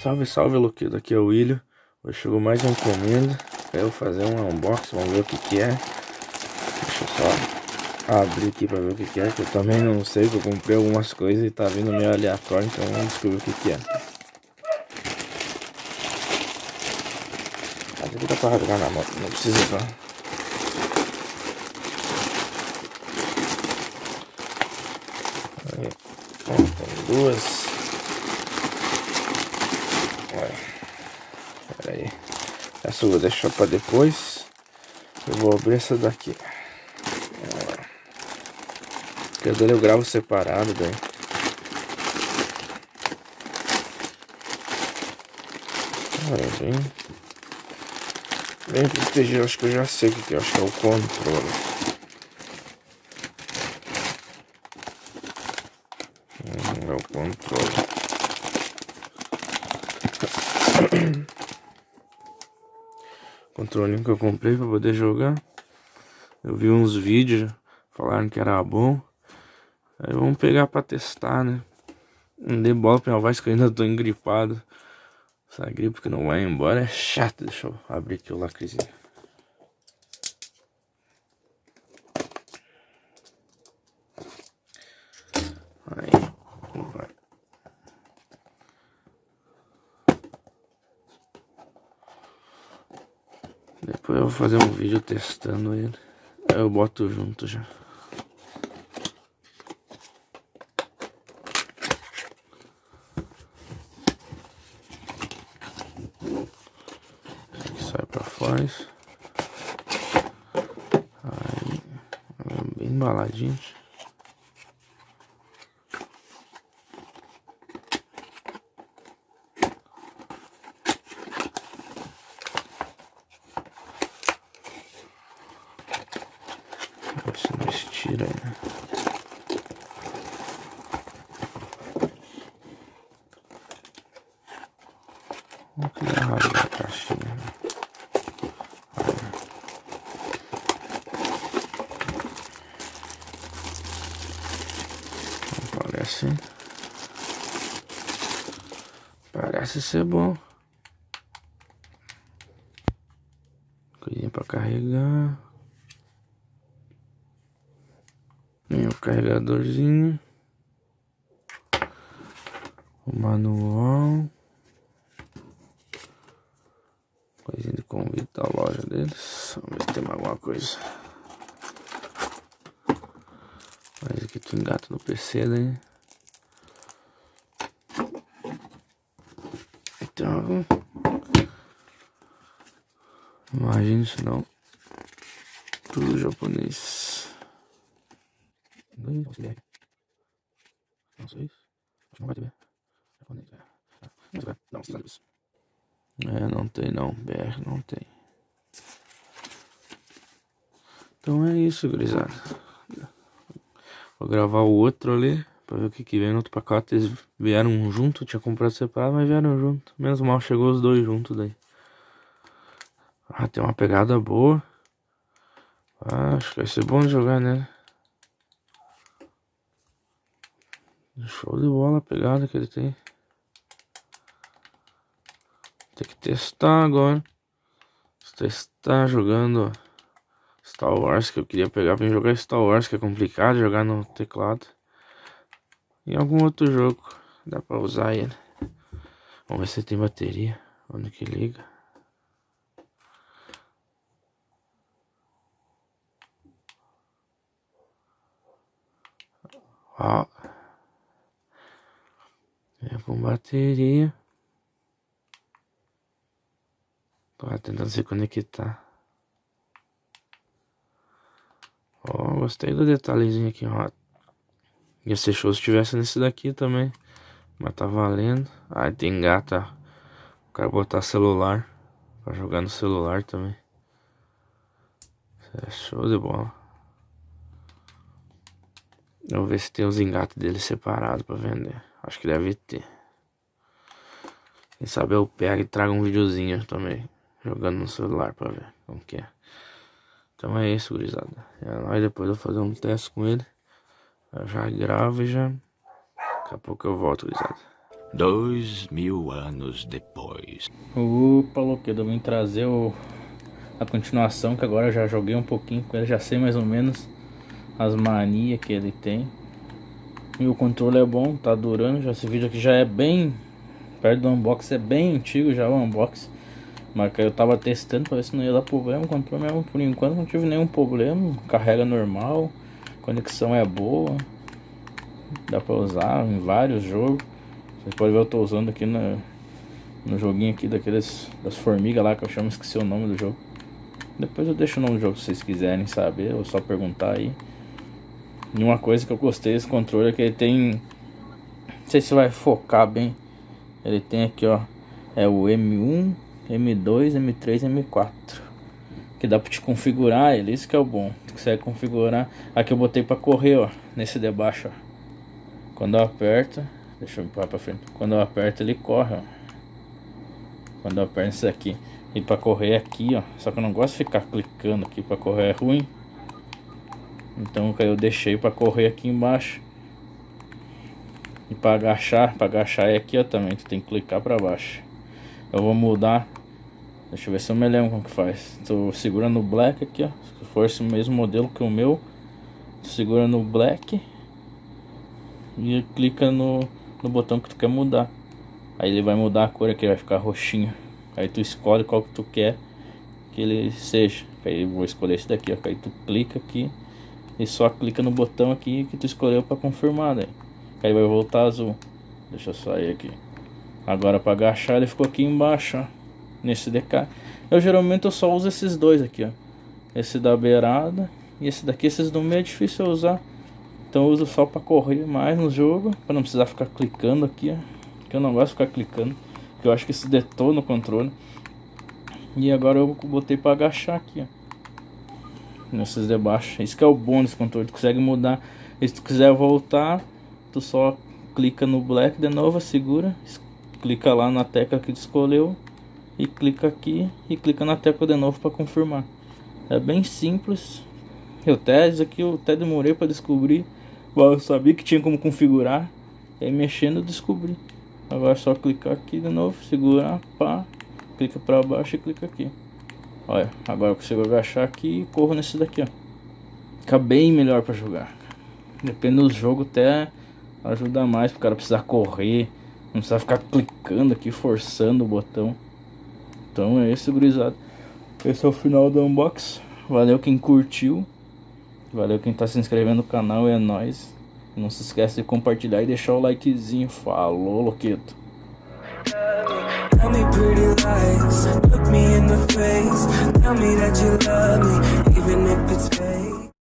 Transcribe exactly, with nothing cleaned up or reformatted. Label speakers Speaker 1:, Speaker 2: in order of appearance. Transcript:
Speaker 1: Salve, salve, Luquedo, aqui é o William. Hoje chegou mais uma encomenda pra eu fazer um unboxing, vamos ver o que que é. Deixa eu só abrir aqui pra ver o que que é, que eu também não sei, que eu comprei algumas coisas e tá vindo meio aleatório, então vamos descobrir o que que é. Mas aqui dá pra rasgar na mão, não precisa não. Aí, ó, tem duas. Pera aí, essa eu vou deixar pra depois. Eu vou abrir essa daqui. Porque a dele eu gravo separado daí. Olha, bem, bem protegido. Acho que eu já sei o que é. Acho que é o controle. Hum, é o controle. Controlinho que eu comprei pra poder jogar. Eu vi uns vídeos, falaram que era bom. Aí vamos pegar pra testar, né? Não dei bola pra minha voz que eu ainda tô engripado. Essa gripe que não vai embora é chata. Deixa eu abrir aqui o lacrezinho. Aí, vai. Depois eu vou fazer um vídeo testando ele. Aí eu boto junto já. Aqui sai pra fora. Aí, bem embaladinho. Se não estira aí, né? Vamos criar rasgar a caixinha. Parece Parece ser bom. Coisinha pra carregar. Tem o carregadorzinho, o manual, coisinha de convite da loja deles. Vamos ver se tem mais alguma coisa. Mas aqui tu engata no P C daí. Então, imagina isso não, tudo japonês. Dois, não sei. Não sei. Acho que não vai ter. Japonês, é. Não sei. Não, precisa disso. É, não tem não. B R não tem. Então é isso, gurizada. Vou gravar o outro ali. Pra ver o que que vem no outro pacote. Eles vieram junto. Tinha comprado separado, mas vieram junto. Menos mal chegou os dois juntos daí. Ah, tem uma pegada boa. Ah, acho que vai ser bom de jogar, né? Show de bola a pegada que ele tem. Tem que testar agora. Testar jogando Star Wars, que eu queria pegar pra jogar Star Wars, que é complicado jogar no teclado. E algum outro jogo dá pra usar ele. Vamos ver se tem bateria. Onde que liga? Ó. É com bateria. Tô tentando se conectar. Ó, gostei do detalhezinho aqui, ó. Ia ser show se tivesse nesse daqui também. Mas tá valendo. Ah, tem gata. O cara botar celular pra jogar no celular também. É show de bola. Eu vou ver se tem os engates dele separados pra vender. Acho que deve ter. Quem sabe eu pego e trago um videozinho também. Jogando no celular pra ver como que é. Então é isso, gurizada. Aí depois eu vou fazer um teste com ele. Eu já gravo e já. Daqui a pouco eu volto, gurizada.
Speaker 2: Dois mil anos depois.
Speaker 1: Opa, Loquedo, eu vim trazer o, a continuação, que agora eu já joguei um pouquinho com ele, já sei mais ou menos as manias que ele tem. E o controle é bom, tá durando, já esse vídeo aqui já é bem perto do unboxing, é bem antigo já o unboxing. Mas eu tava testando pra ver se não ia dar problema. O controle mesmo, por enquanto não tive nenhum problema, carrega normal, conexão é boa, dá pra usar em vários jogos. Você pode ver, eu tô usando aqui na, no joguinho aqui daqueles das formigas lá, que eu chamo, esqueci o nome do jogo. Depois eu deixo o nome do jogo se vocês quiserem saber, ou só perguntar aí. E uma coisa que eu gostei desse controle é que ele tem, não sei se vai focar bem, ele tem aqui ó, é o M um, M dois, M três, M quatro, que dá pra te configurar ele, isso que é o bom, tu consegue configurar. Aqui eu botei pra correr ó, nesse de baixo ó. Quando eu aperto, deixa eu empurrar pra frente, quando eu aperto ele corre ó. Quando eu aperto isso aqui, e pra correr aqui ó, só que eu não gosto de ficar clicando aqui, pra correr é ruim. Então eu deixei para correr aqui embaixo. E para agachar, para agachar é aqui ó, também tu tem que clicar para baixo. Eu vou mudar. Deixa eu ver se eu me lembro como que faz. Tu segura no black aqui ó, se for esse mesmo modelo que o meu, tu segura no black e clica no, no botão que tu quer mudar. Aí ele vai mudar a cor aqui, vai ficar roxinho. Aí tu escolhe qual que tu quer que ele seja. Aí eu vou escolher esse daqui ó, aí tu clica aqui e só clica no botão aqui que tu escolheu para confirmar, daí aí vai voltar azul. Deixa eu sair aqui. Agora para agachar ele ficou aqui embaixo ó, nesse D K. Eu geralmente eu só uso esses dois aqui ó, esse da beirada e esse daqui. Esses do meio é difícil eu usar, então eu uso só para correr mais no jogo, para não precisar ficar clicando aqui ó, que eu não gosto de ficar clicando, porque eu acho que isso detona o controle. E agora eu botei para agachar aqui ó, nesses de baixo. Isso que é o bom desse controle, tu consegue mudar. E se tu quiser voltar, tu só clica no black de novo, segura, clica lá na tecla que tu escolheu e clica aqui e clica na tecla de novo para confirmar. É bem simples. Eu até isso aqui eu até demorei para descobrir, mas eu sabia que tinha como configurar, e aí mexendo eu descobri. Agora é só clicar aqui de novo, segurar, pá, clica para baixo e clica aqui. Olha, agora eu consigo agachar aqui e corro nesse daqui, ó. Fica bem melhor pra jogar. Depende do jogo, até ajuda mais pro cara precisar correr, não precisa ficar clicando aqui, forçando o botão. Então é esse, gurizada. Esse é o final do unboxing. Valeu quem curtiu, valeu quem tá se inscrevendo no canal, é nóis. Não se esquece de compartilhar e deixar o likezinho. Falou, Loqueto.
Speaker 3: Tell me pretty lies, look me in the face, tell me that you love